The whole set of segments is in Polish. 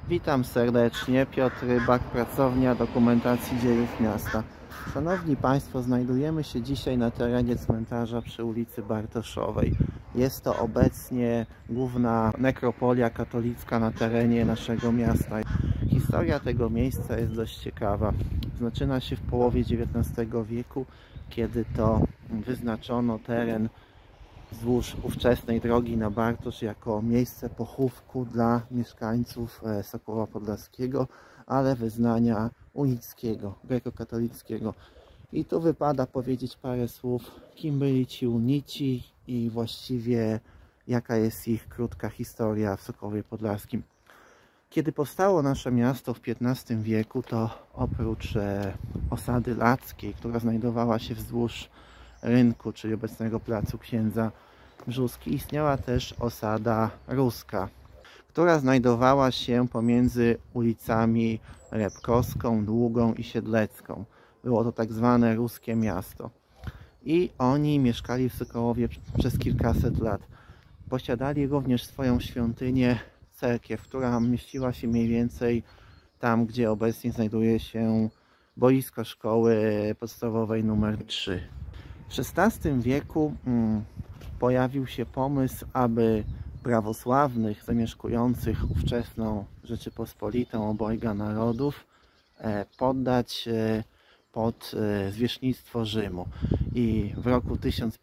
Witam serdecznie, Piotr Rybak, Pracownia Dokumentacji Dziejów Miasta. Szanowni Państwo, znajdujemy się dzisiaj na terenie cmentarza przy ulicy Bartoszowej. Jest to obecnie główna nekropolia katolicka na terenie naszego miasta. Historia tego miejsca jest dość ciekawa. Zaczyna się w połowie XIX wieku, kiedy to wyznaczono teren wzdłuż ówczesnej drogi na Bartosz jako miejsce pochówku dla mieszkańców Sokoła Podlaskiego, ale wyznania unickiego, grekokatolickiego. I tu wypada powiedzieć parę słów, kim byli ci unici i właściwie jaka jest ich krótka historia w Sokowie Podlaskim. Kiedy powstało nasze miasto w XV wieku, to oprócz osady lackiej, która znajdowała się wzdłuż rynku, czyli obecnego placu Księdza Brzóski, istniała też osada ruska, która znajdowała się pomiędzy ulicami Repkowską, Długą i Siedlecką. Było to tak zwane ruskie miasto. I oni mieszkali w Sokołowie przez kilkaset lat. Posiadali również swoją świątynię, cerkiew, która mieściła się mniej więcej tam, gdzie obecnie znajduje się boisko szkoły podstawowej nr 3. W XVI wieku pojawił się pomysł, aby prawosławnych zamieszkujących ówczesną Rzeczypospolitą obojga narodów poddać pod zwierzchnictwo Rzymu. I w roku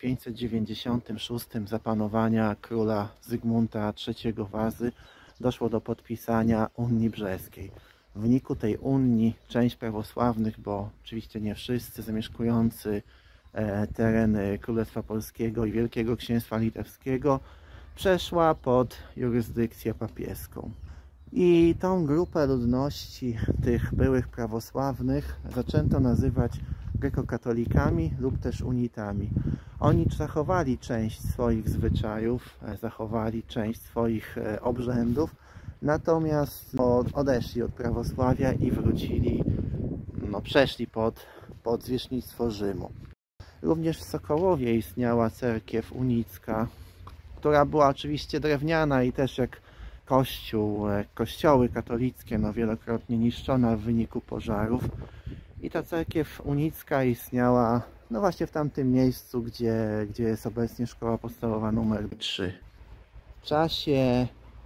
1596 za panowania króla Zygmunta III Wazy doszło do podpisania Unii Brzeskiej. W wyniku tej unii część prawosławnych, bo oczywiście nie wszyscy zamieszkujący tereny Królestwa Polskiego i Wielkiego Księstwa Litewskiego, przeszła pod jurysdykcję papieską. I tą grupę ludności tych byłych prawosławnych zaczęto nazywać grekokatolikami lub też unitami. Oni zachowali część swoich zwyczajów, zachowali część swoich obrzędów, natomiast odeszli od prawosławia i wrócili, przeszli pod zwierzchnictwo Rzymu. Również w Sokołowie istniała cerkiew unicka, która była oczywiście drewniana i też jak kościoły katolickie, wielokrotnie niszczona w wyniku pożarów. I ta cerkiew unicka istniała właśnie w tamtym miejscu, gdzie jest obecnie szkoła podstawowa nr 3. W czasie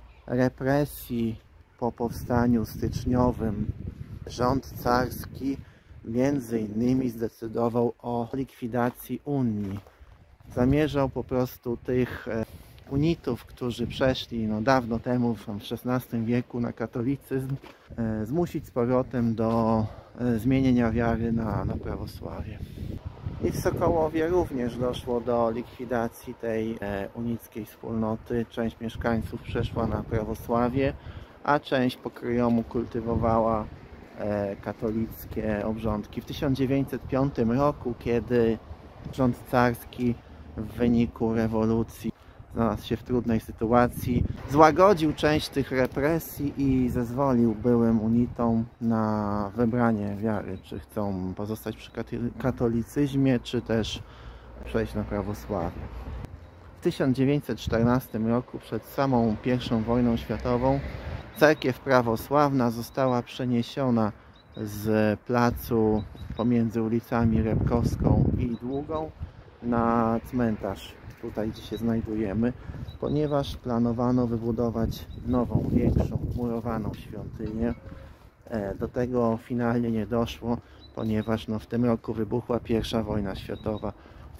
represji po powstaniu styczniowym rząd carski między innymi zdecydował o likwidacji Unii. Zamierzał po prostu tych unitów, którzy przeszli dawno temu, w XVI wieku, na katolicyzm, zmusić z powrotem do zmienienia wiary na prawosławie. I w Sokołowie również doszło do likwidacji tej unickiej wspólnoty. Część mieszkańców przeszła na prawosławie, a część pokryjomu kultywowała katolickie obrządki. W 1905 roku, kiedy rząd carski w wyniku rewolucji znalazł się w trudnej sytuacji, złagodził część tych represji i zezwolił byłym unitom na wybranie wiary, czy chcą pozostać przy katolicyzmie, czy też przejść na prawosławie. W 1914 roku, przed samą I wojną światową, cerkiew prawosławna została przeniesiona z placu pomiędzy ulicami Repkowską i Długą na cmentarz, tutaj gdzie się znajdujemy, ponieważ planowano wybudować nową, większą, murowaną świątynię. Do tego finalnie nie doszło, ponieważ w tym roku wybuchła I wojna światowa. W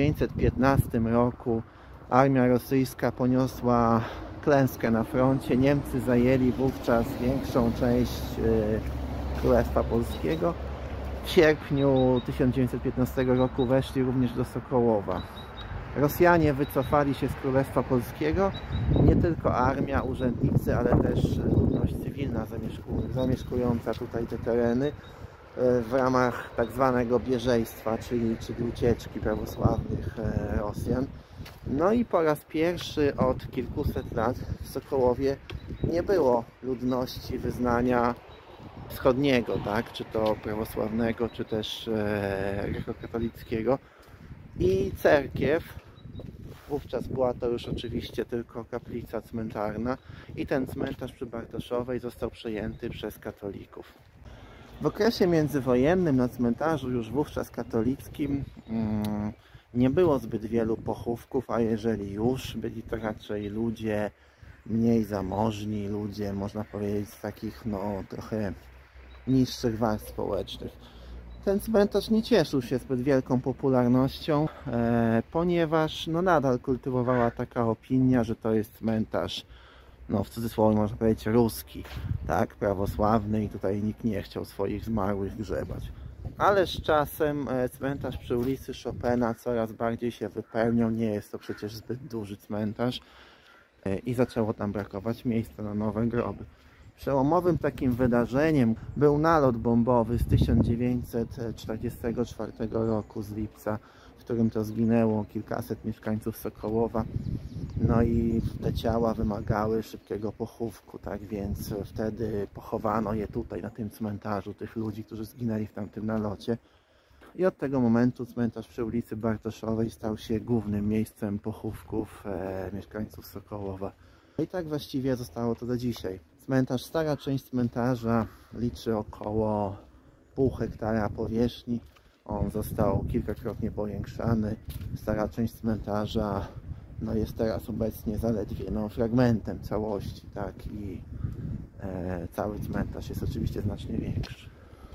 1915 roku armia rosyjska poniosła klęskę na froncie. Niemcy zajęli wówczas większą część Królestwa Polskiego. W sierpniu 1915 roku weszli również do Sokołowa. Rosjanie wycofali się z Królestwa Polskiego, nie tylko armia, urzędnicy, ale też ludność cywilna zamieszkująca tutaj te tereny w ramach tak zwanego bieżeństwa, czyli ucieczki prawosławnych Rosjan. I po raz pierwszy od kilkuset lat w Sokołowie nie było ludności wyznania wschodniego, tak? Czy to prawosławnego, czy też grekokatolickiego. I cerkiew Wówczas była to już oczywiście tylko kaplica cmentarna i ten cmentarz przy Bartoszowej został przejęty przez katolików. W okresie międzywojennym na cmentarzu już wówczas katolickim nie było zbyt wielu pochówków, a jeżeli już, byli to raczej ludzie mniej zamożni, ludzie można powiedzieć z takich trochę niższych warstw społecznych. Ten cmentarz nie cieszył się zbyt wielką popularnością, ponieważ nadal kultywowała taka opinia, że to jest cmentarz, w cudzysłowie można powiedzieć ruski, tak, prawosławny, i tutaj nikt nie chciał swoich zmarłych grzebać. Ale z czasem cmentarz przy ulicy Chopina coraz bardziej się wypełniał, nie jest to przecież zbyt duży cmentarz i zaczęło tam brakować miejsca na nowe groby. Przełomowym takim wydarzeniem był nalot bombowy z 1944 roku z lipca, w którym to zginęło kilkaset mieszkańców Sokołowa. No i te ciała wymagały szybkiego pochówku, tak więc wtedy pochowano je tutaj na tym cmentarzu, tych ludzi, którzy zginęli w tamtym nalocie. I od tego momentu cmentarz przy ulicy Bartoszowej stał się głównym miejscem pochówków mieszkańców Sokołowa. I tak właściwie zostało to do dzisiaj. Cmentarz, stara część cmentarza liczy około pół hektara powierzchni. On został kilkakrotnie powiększany. Stara część cmentarza jest teraz obecnie zaledwie fragmentem całości, tak, i cały cmentarz jest oczywiście znacznie większy.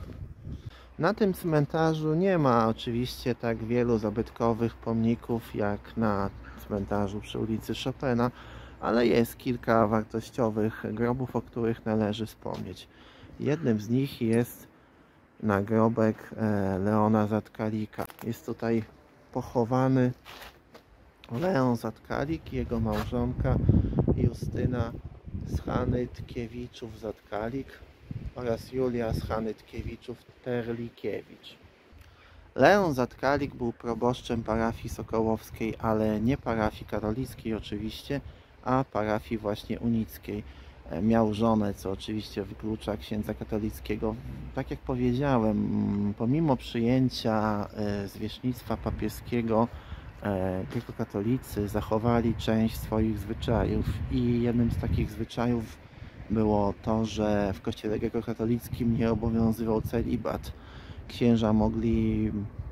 Na tym cmentarzu nie ma oczywiście tak wielu zabytkowych pomników jak na cmentarzu przy ulicy Chopina, ale jest kilka wartościowych grobów, o których należy wspomnieć. Jednym z nich jest nagrobek Leona Zatkalika. Jest tutaj pochowany Leon Zatkalik i jego małżonka Justyna Schanytkiewiczów-Zatkalik oraz Julia Schanytkiewiczów-Terlikiewicz. Leon Zatkalik był proboszczem parafii sokołowskiej, ale nie parafii katolickiej oczywiście, a parafii właśnie unickiej. Miał żonę, co oczywiście wyklucza księdza katolickiego. Tak jak powiedziałem, pomimo przyjęcia zwierzchnictwa papieskiego, grekokatolicy zachowali część swoich zwyczajów i jednym z takich zwyczajów było to, że w kościele grekokatolickim nie obowiązywał celibat. Księża mogli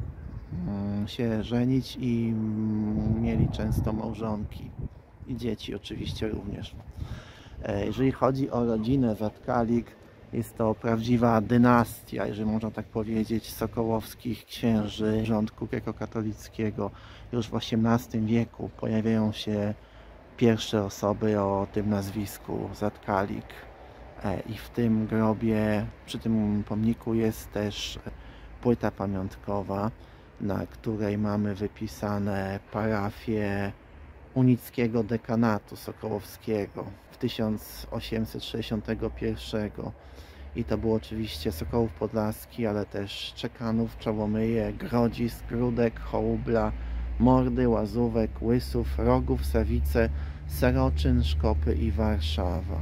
się żenić i mieli często małżonki i dzieci oczywiście również. Jeżeli chodzi o rodzinę Zatkalik, jest to prawdziwa dynastia, jeżeli można tak powiedzieć, sokołowskich księży rządku grekokatolickiego. Już w XVIII wieku pojawiają się pierwsze osoby o tym nazwisku Zatkalik. I w tym grobie, przy tym pomniku jest też płyta pamiątkowa, na której mamy wypisane parafie unickiego dekanatu sokołowskiego w 1861. I to było oczywiście Sokołów Podlaski, ale też Czekanów, Czałomyje, Grodzisk, Gródek, Hołubla, Mordy, Łazówek, Łysów, Rogów, Sawice, Seroczyn, Szkopy i Warszawa.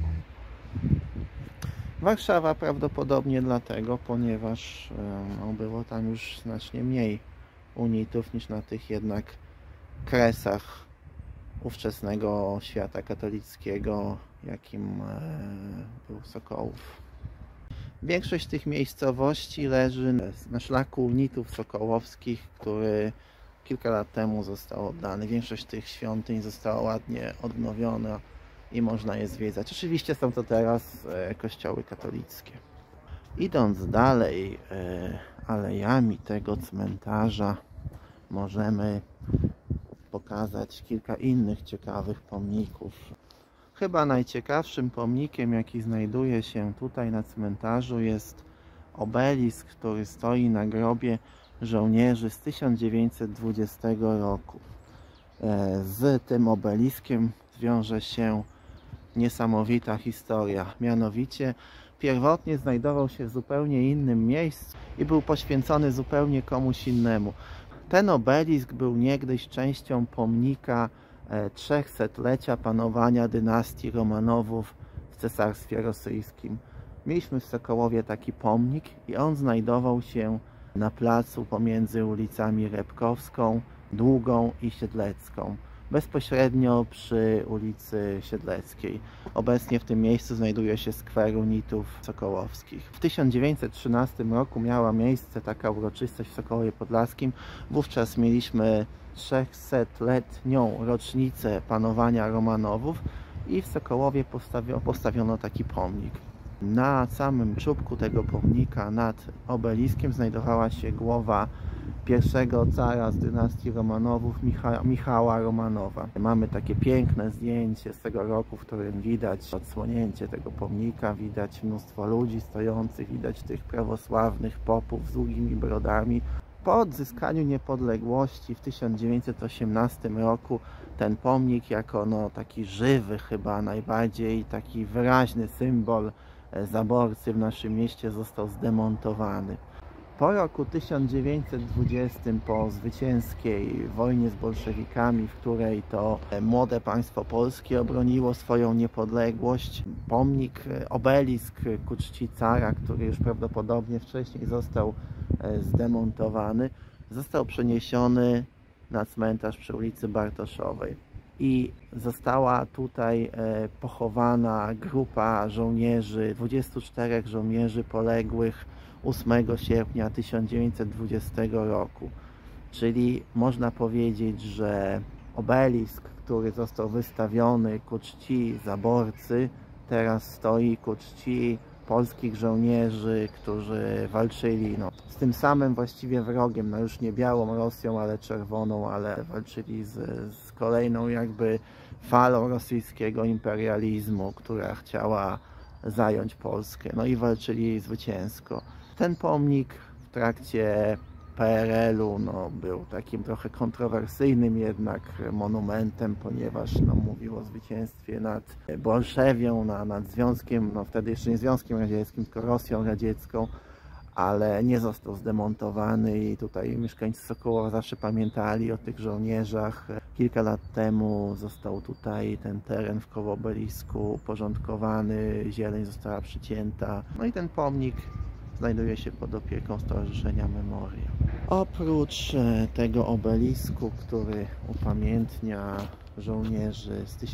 Warszawa prawdopodobnie dlatego, ponieważ było tam już znacznie mniej unitów niż na tych jednak kresach ówczesnego świata katolickiego, jakim był Sokołów. Większość tych miejscowości leży na szlaku unitów sokołowskich, który kilka lat temu został oddany. Większość tych świątyń została ładnie odnowiona i można je zwiedzać. Oczywiście są to teraz kościoły katolickie. Idąc dalej alejami tego cmentarza, możemy pokazać kilka innych ciekawych pomników. Chyba najciekawszym pomnikiem, jaki znajduje się tutaj na cmentarzu, jest obelisk, który stoi na grobie żołnierzy z 1920 roku. Z tym obeliskiem wiąże się niesamowita historia. Mianowicie pierwotnie znajdował się w zupełnie innym miejscu i był poświęcony zupełnie komuś innemu. Ten obelisk był niegdyś częścią pomnika 300-lecia panowania dynastii Romanowów w Cesarstwie Rosyjskim. Mieliśmy w Sokołowie taki pomnik i on znajdował się na placu pomiędzy ulicami Repkowską, Długą i Siedlecką. bezpośrednio przy ulicy Siedleckiej. Obecnie w tym miejscu znajduje się skwer unitów sokołowskich. W 1913 roku miała miejsce taka uroczystość w Sokołowie Podlaskim. Wówczas mieliśmy 300-letnią rocznicę panowania Romanowów i w Sokołowie postawiono taki pomnik. Na samym czubku tego pomnika nad obeliskiem znajdowała się głowa pierwszego cara z dynastii Romanowów, Michała Romanowa. Mamy takie piękne zdjęcie z tego roku, w którym widać odsłonięcie tego pomnika, widać mnóstwo ludzi stojących, widać tych prawosławnych popów z długimi brodami. Po odzyskaniu niepodległości w 1918 roku ten pomnik jako taki żywy, chyba najbardziej taki wyraźny symbol zaborcy w naszym mieście został zdemontowany. Po roku 1920, po zwycięskiej wojnie z bolszewikami, w której to młode państwo polskie obroniło swoją niepodległość, pomnik, obelisk ku czci cara, który już prawdopodobnie wcześniej został zdemontowany, został przeniesiony na cmentarz przy ulicy Bartoszowej. I została tutaj pochowana grupa żołnierzy, 24 żołnierzy poległych 8 sierpnia 1920 roku. Czyli można powiedzieć, że obelisk, który został wystawiony ku czci zaborcy, teraz stoi ku czci polskich żołnierzy, którzy walczyli z tym samym właściwie wrogiem, już nie białą Rosją, ale czerwoną, ale walczyli z kolejną jakby falą rosyjskiego imperializmu, która chciała zająć Polskę, i walczyli zwycięsko. Ten pomnik w trakcie PRL-u był takim trochę kontrowersyjnym jednak monumentem, ponieważ mówił o zwycięstwie nad Bolszewią, nad Związkiem, wtedy jeszcze nie Związkiem Radzieckim, tylko Rosją Radziecką, ale nie został zdemontowany i tutaj mieszkańcy Sokołowa zawsze pamiętali o tych żołnierzach. Kilka lat temu został tutaj ten teren wkoło obelisku uporządkowany, zieleń została przycięta, i ten pomnik znajduje się pod opieką Stowarzyszenia Memoria. Oprócz tego obelisku, który upamiętnia żołnierzy z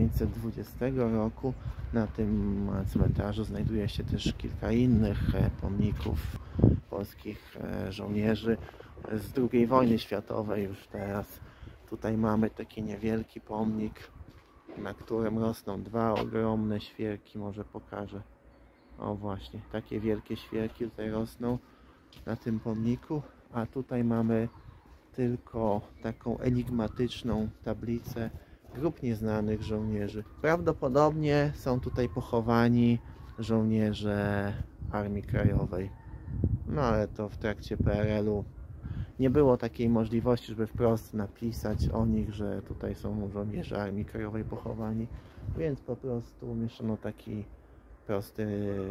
1920 roku, na tym cmentarzu znajduje się też kilka innych pomników polskich żołnierzy z II wojny światowej już teraz. Tutaj mamy taki niewielki pomnik, na którym rosną dwa ogromne świerki, może pokażę. O właśnie, takie wielkie świerki tutaj rosną na tym pomniku, a tutaj mamy tylko taką enigmatyczną tablicę grup nieznanych żołnierzy. Prawdopodobnie są tutaj pochowani żołnierze Armii Krajowej. Ale to w trakcie PRL-u nie było takiej możliwości, żeby wprost napisać o nich, że tutaj są żołnierze Armii Krajowej pochowani, więc po prostu umieszczono taki prosty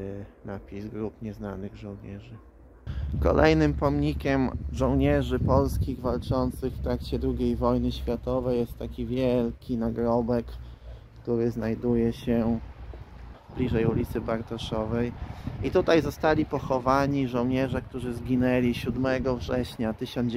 napis grup nieznanych żołnierzy. Kolejnym pomnikiem żołnierzy polskich walczących w trakcie II wojny światowej jest taki wielki nagrobek, który znajduje się bliżej ulicy Bartoszowej. I tutaj zostali pochowani żołnierze, którzy zginęli 7 września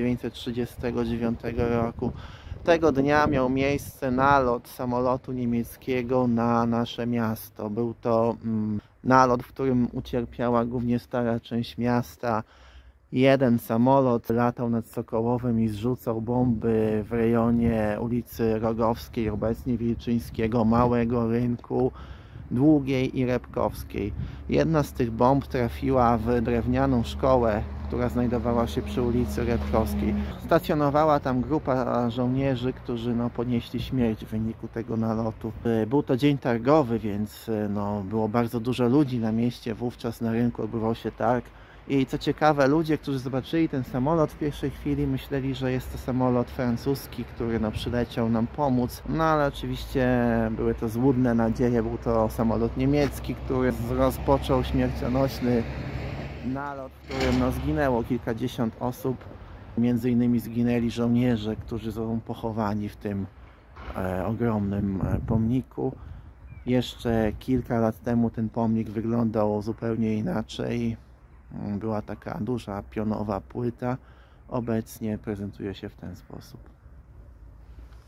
1939 roku. Tego dnia miał miejsce nalot samolotu niemieckiego na nasze miasto. Był to nalot, w którym ucierpiała głównie stara część miasta. Jeden samolot latał nad Sokołowem i zrzucał bomby w rejonie ulicy Rogowskiej, obecnie Wilczyńskiego, Małego Rynku, Długiej i Repkowskiej. Jedna z tych bomb trafiła w drewnianą szkołę, która znajdowała się przy ulicy Repkowskiej. Stacjonowała tam grupa żołnierzy, którzy ponieśli śmierć w wyniku tego nalotu. Był to dzień targowy, więc było bardzo dużo ludzi na mieście. Wówczas na rynku odbywał się targ. I co ciekawe, ludzie, którzy zobaczyli ten samolot, w pierwszej chwili myśleli, że jest to samolot francuski, który przyleciał nam pomóc. Ale oczywiście były to złudne nadzieje. Był to samolot niemiecki, który rozpoczął śmiercionośny nalot, w którym zginęło kilkadziesiąt osób. Między innymi zginęli żołnierze, którzy są pochowani w tym ogromnym pomniku. Jeszcze kilka lat temu ten pomnik wyglądał zupełnie inaczej. Była taka duża pionowa płyta. Obecnie prezentuje się w ten sposób.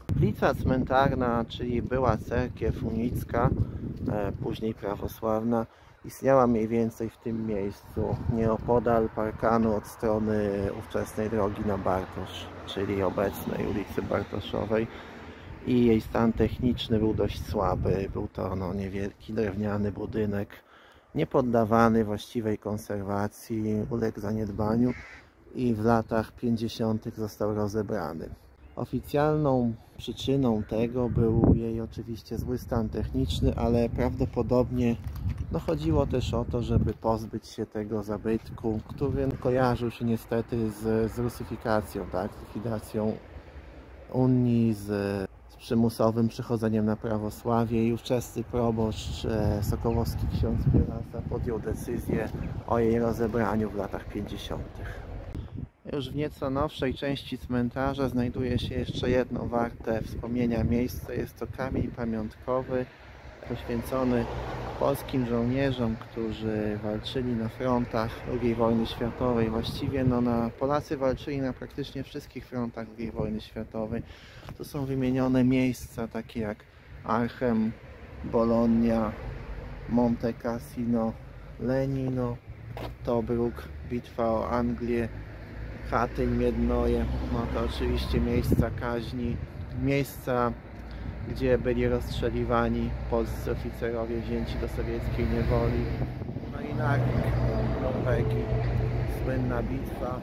Kaplica cmentarna, czyli była cerkiew unicka, później prawosławna, istniała mniej więcej w tym miejscu, nieopodal parkanu od strony ówczesnej drogi na Bartosz, czyli obecnej ulicy Bartoszowej. I jej stan techniczny był dość słaby. Był to niewielki drewniany budynek, niepoddawany właściwej konserwacji, uległ zaniedbaniu i w latach 50. został rozebrany. Oficjalną przyczyną tego był jej oczywiście zły stan techniczny, ale prawdopodobnie chodziło też o to, żeby pozbyć się tego zabytku, który kojarzył się niestety z rusyfikacją, tak? Z likwidacją Unii, z przymusowym przechodzeniem na prawosławie i ówczesny proboszcz sokołowski ksiądz Pielasa podjął decyzję o jej rozebraniu w latach 50. Już w nieco nowszej części cmentarza znajduje się jeszcze jedno warte wspomnienia miejsce. Jest to kamień pamiątkowy poświęcony polskim żołnierzom, którzy walczyli na frontach II wojny światowej. Właściwie Polacy walczyli na praktycznie wszystkich frontach II wojny światowej. Tu są wymienione miejsca takie jak Arnhem, Bologna, Monte Cassino, Lenino, Tobruk, bitwa o Anglię, Katyń, Miednoje. To oczywiście miejsca kaźni, miejsca, gdzie byli rozstrzeliwani polscy oficerowie wzięci do sowieckiej niewoli. I Narvik, Norwegii, słynna bitwa,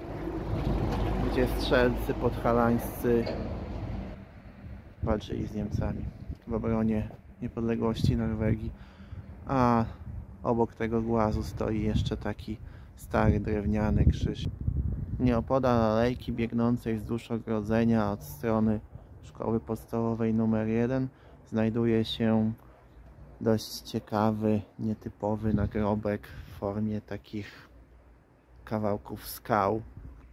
gdzie strzelcy podhalańscy walczyli z Niemcami w obronie niepodległości Norwegii. A obok tego głazu stoi jeszcze taki stary drewniany krzyż. Nieopodal alejki biegnącej wzdłuż ogrodzenia od strony szkoły podstawowej nr 1 znajduje się dość ciekawy, nietypowy nagrobek w formie takich kawałków skał.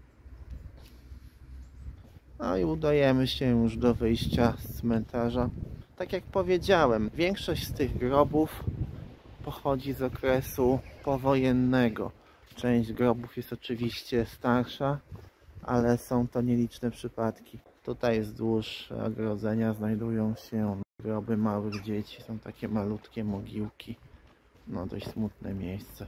I udajemy się już do wyjścia z cmentarza. Tak jak powiedziałem, większość z tych grobów pochodzi z okresu powojennego. Część grobów jest oczywiście starsza, ale są to nieliczne przypadki. Tutaj wzdłuż ogrodzenia znajdują się groby małych dzieci. Są takie malutkie mogiłki. Dość smutne miejsce.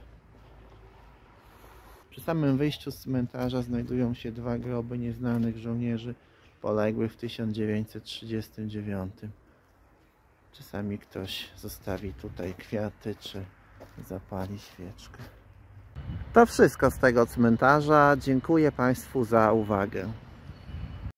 Przy samym wyjściu z cmentarza znajdują się dwa groby nieznanych żołnierzy poległych w 1939. Czasami ktoś zostawi tutaj kwiaty, czy zapali świeczkę. To wszystko z tego cmentarza. Dziękuję Państwu za uwagę.